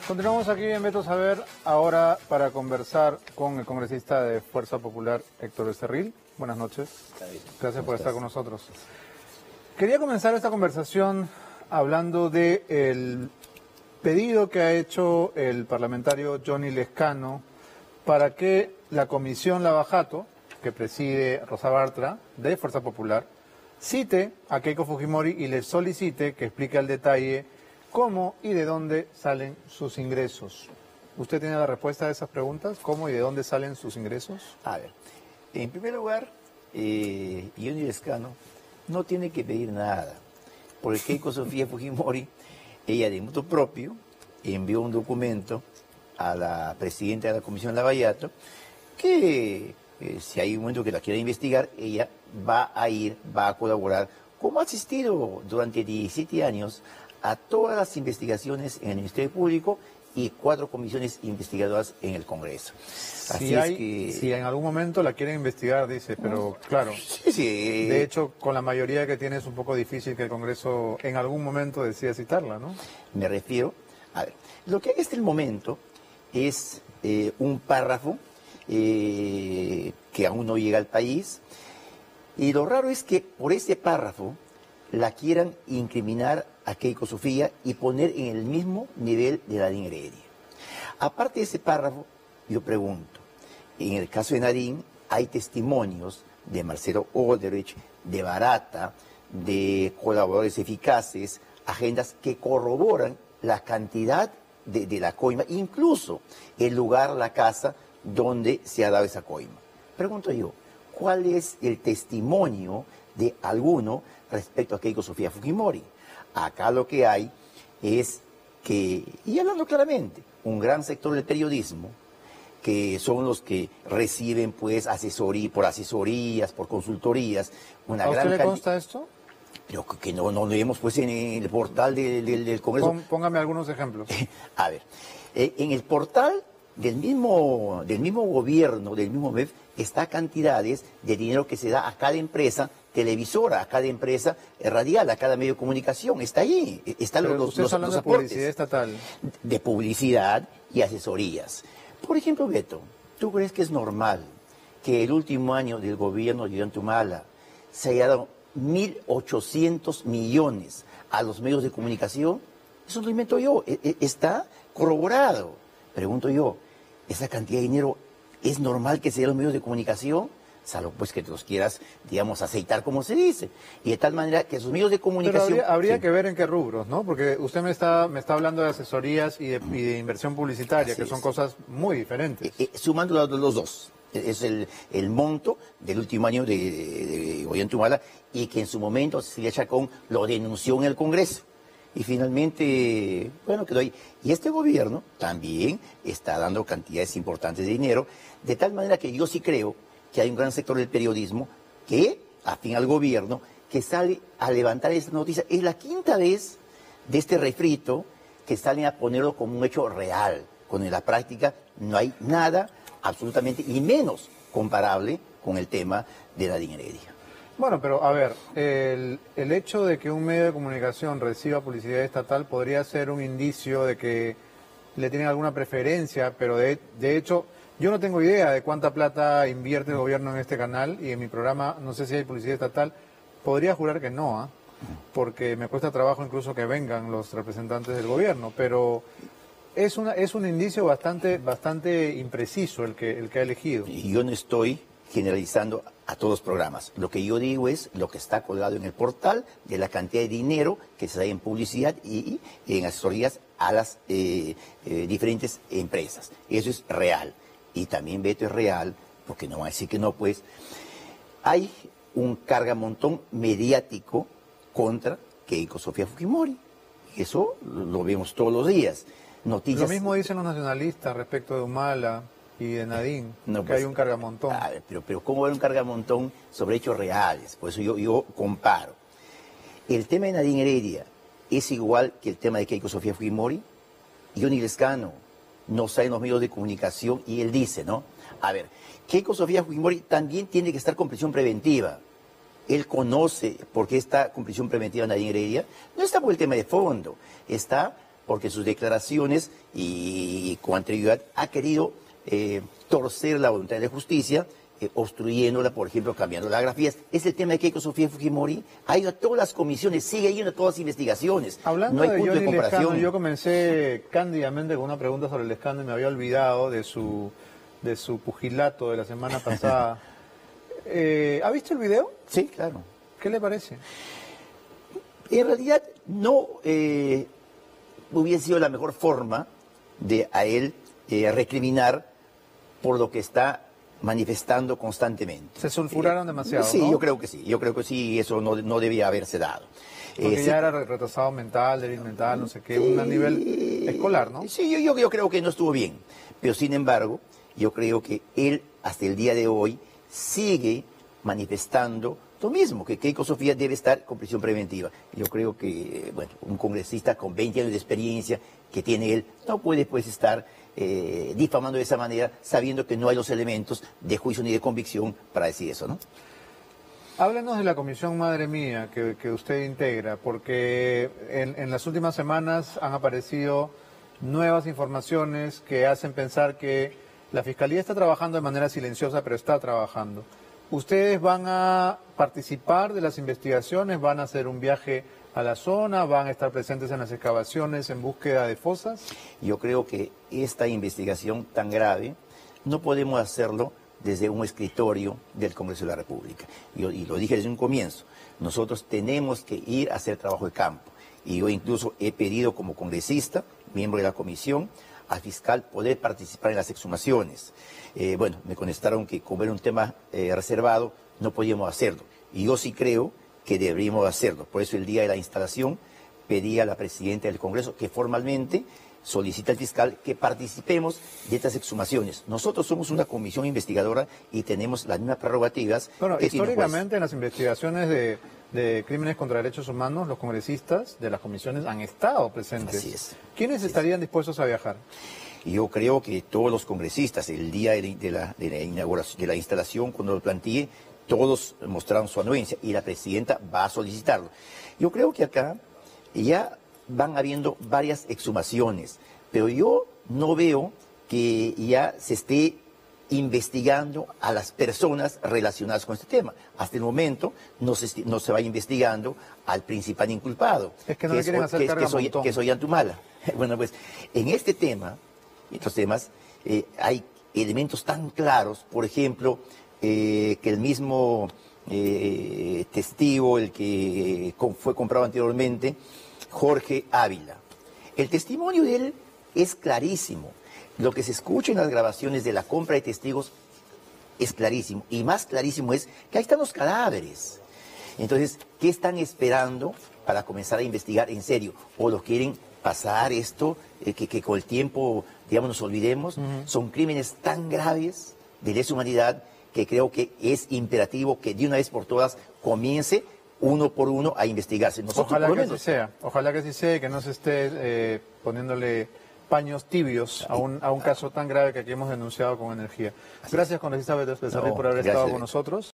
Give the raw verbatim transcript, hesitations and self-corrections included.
Continuamos aquí en Veto Saber, ahora para conversar con el congresista de Fuerza Popular, Héctor Becerril. Buenas noches. Gracias por estar con nosotros. Quería comenzar esta conversación hablando del pedido que ha hecho el parlamentario Johnny Lezcano para que la comisión Lavajato, que preside Rosa Bartra, de Fuerza Popular, cite a Keiko Fujimori y le solicite que explique al detalle cómo y de dónde salen sus ingresos. ¿Usted tiene la respuesta a esas preguntas? ¿Cómo y de dónde salen sus ingresos? A ver, en primer lugar, eh, Johnny Lezcano no tiene que pedir nada, porque Keiko Sofía Fujimori, ella de motu propio, envió un documento a la presidenta de la Comisión Lavallato que eh, si hay un momento que la quiera investigar, ella va a ir, va a colaborar, como ha asistido durante diecisiete años a todas las investigaciones en el Ministerio Público y cuatro comisiones investigadoras en el Congreso. Así si, hay, es que... si en algún momento la quieren investigar, dice, pero claro, sí, sí. De hecho, con la mayoría que tiene es un poco difícil que el Congreso en algún momento decida citarla, ¿no? Me refiero, a ver, lo que hay hasta el momento es eh, un párrafo eh, que aún no llega al país, y lo raro es que por ese párrafo la quieran incriminar a Keiko Sofía y poner en el mismo nivel de Nadine Heredia. Aparte de ese párrafo, yo pregunto, en el caso de Nadine hay testimonios de Marcelo Olderich, de Barata, de colaboradores eficaces, agendas que corroboran la cantidad de, de la coima, incluso el lugar, la casa donde se ha dado esa coima. Pregunto yo, ¿cuál es el testimonio de alguno respecto a Keiko Sofía Fujimori? Acá lo que hay es que, y hablando claramente, un gran sector del periodismo, que son los que reciben pues asesoría, por asesorías, por consultorías, una ¿A gran usted le consta esto? Pero que no, no lo vemos pues en el portal de, de, del Congreso. Póngame algunos ejemplos. A ver, eh, en el portal del mismo, del mismo gobierno, del mismo M E F, está cantidades de dinero que se da a cada empresa televisora, a cada empresa radial, a cada medio de comunicación. Está ahí, están Pero los, usted los, está hablando los de aportes. publicidad estatal. De publicidad y asesorías. Por ejemplo, Beto, ¿tú crees que es normal que el último año del gobierno de Ollanta se haya dado mil ochocientos millones a los medios de comunicación? Eso no lo invento yo, está corroborado. Pregunto yo, ¿esa cantidad de dinero es normal que se dé a los medios de comunicación? Salvo pues que te los quieras, digamos, aceitar como se dice. Y de tal manera que esos medios de comunicación... Pero habría, habría sí. que ver en qué rubros, ¿no? Porque usted me está, me está hablando de asesorías y de, y de inversión publicitaria, Así que son es. cosas muy diferentes. Eh, eh, sumando los, los dos. Es el, el monto del último año de, de, de Ollanta Humala y que en su momento Cecilia Chacón lo denunció en el Congreso. Y finalmente, bueno, quedó ahí. Y este gobierno también está dando cantidades importantes de dinero, de tal manera que yo sí creo que hay un gran sector del periodismo que, afín al gobierno, que sale a levantar esta noticia. Es la quinta vez de este refrito que salen a ponerlo como un hecho real, cuando en la práctica no hay nada absolutamente, y menos comparable con el tema de Nadine Heredia. Bueno, pero a ver, el, el hecho de que un medio de comunicación reciba publicidad estatal podría ser un indicio de que le tienen alguna preferencia, pero de, de hecho yo no tengo idea de cuánta plata invierte el gobierno en este canal y en mi programa no sé si hay publicidad estatal. Podría jurar que no, ¿eh? Porque me cuesta trabajo incluso que vengan los representantes del gobierno, pero es una es un indicio bastante bastante impreciso el que el que ha elegido. Y yo no estoy generalizando a todos los programas. Lo que yo digo es lo que está colgado en el portal de la cantidad de dinero que se da en publicidad y, y en asesorías a las eh, eh, diferentes empresas. Eso es real. Y también, Beto, es real, porque no va a decir que no, pues, hay un cargamontón mediático contra Keiko Sofía Fujimori. Y eso lo vemos todos los días. Noticias... Lo mismo dicen los nacionalistas respecto de Humala y de Nadine, no, que pues, hay un cargamontón. A ver, pero, pero ¿cómo hay un cargamontón sobre hechos reales? Por eso yo, yo comparo. El tema de Nadine Heredia es igual que el tema de Keiko Sofía Fujimori. Johnny Lezcano no sale en los medios de comunicación y él dice, ¿no? A ver, Keiko Sofía Fujimori también tiene que estar con prisión preventiva. Él conoce por qué está con prisión preventiva Nadine Heredia. No está por el tema de fondo, está porque sus declaraciones y con anterioridad ha querido eh, torcer la voluntad de justicia, eh, obstruyéndola, por ejemplo, cambiando las grafías. Es el tema de Keiko Sofía Fujimori. Ha ido a todas las comisiones, sigue yendo a todas las investigaciones. Hablando no hay de punto Johnny de comparación. Lescano, yo comencé cándidamente con una pregunta sobre Lescano y me había olvidado de su, de su pugilato de la semana pasada. eh, ¿Ha visto el video? Sí, claro. ¿Qué le parece? En realidad no eh, hubiese sido la mejor forma de a él eh, recriminar por lo que está manifestando constantemente. Se sulfuraron eh, demasiado, Sí, ¿no? yo creo que sí, yo creo que sí, eso no, no debía haberse dado. Porque Eh, ya sí, era retrasado mental, débil mental, no sé qué, un nivel escolar, ¿no? Sí, yo, yo, yo creo que no estuvo bien, pero sin embargo, yo creo que él hasta el día de hoy sigue manifestando lo mismo, que Keiko Sofía debe estar con prisión preventiva. Yo creo que, bueno, un congresista con veinte años de experiencia que tiene él, no puede pues estar eh, difamando de esa manera, sabiendo que no hay los elementos de juicio ni de convicción para decir eso, ¿no? Háblenos de la comisión Madre Mía que, que usted integra, porque en, en las últimas semanas han aparecido nuevas informaciones que hacen pensar que la Fiscalía está trabajando de manera silenciosa, pero está trabajando. ¿Ustedes van a participar de las investigaciones? ¿Van a hacer un viaje a la zona? ¿Van a estar presentes en las excavaciones en búsqueda de fosas? Yo creo que esta investigación tan grave no podemos hacerlo desde un escritorio del Congreso de la República. Yo, y lo dije desde un comienzo, nosotros tenemos que ir a hacer trabajo de campo. Y yo incluso he pedido como congresista, miembro de la comisión, al fiscal poder participar en las exhumaciones. Eh, bueno, me contestaron que como era un tema eh, reservado, no podíamos hacerlo. Y yo sí creo que deberíamos hacerlo. Por eso el día de la instalación pedí a la presidenta del Congreso que formalmente solicita al fiscal que participemos de estas exhumaciones. Nosotros somos una comisión investigadora y tenemos las mismas prerrogativas. Bueno, que tiene un juez. históricamente en las investigaciones de, de crímenes contra derechos humanos, los congresistas de las comisiones han estado presentes. Así es. ¿Quiénes Así estarían dispuestos a viajar? Y yo creo que todos los congresistas, el día de la, de la, de la inauguración, de la instalación, cuando lo planteé, todos mostraron su anuencia y la presidenta va a solicitarlo. Yo creo que acá ya van habiendo varias exhumaciones, pero yo no veo que ya se esté investigando a las personas relacionadas con este tema. Hasta el momento no se, no se va investigando al principal inculpado, Es que no le quieren hacer que, carga que soy, montón. que soy Antumala. Bueno, pues en este tema y otros temas eh, hay elementos tan claros, por ejemplo, eh, que el mismo eh, testigo, el que fue comprado anteriormente, Jorge Ávila. El testimonio de él es clarísimo. Lo que se escucha en las grabaciones de la compra de testigos es clarísimo. Y más clarísimo es que ahí están los cadáveres. Entonces, ¿qué están esperando para comenzar a investigar en serio? ¿O lo quieren pasar esto, eh, que, que con el tiempo, digamos, nos olvidemos? Uh-huh. Son crímenes tan graves de lesa humanidad que creo que es imperativo que de una vez por todas comience uno por uno a investigarse. Nosotros, ojalá por que menos, así sea, ojalá que así sea y que no se esté eh, poniéndole paños tibios a un, a un caso tan grave que aquí hemos denunciado con energía. Gracias, congresista Becerril, no, por haber gracias. estado con nosotros.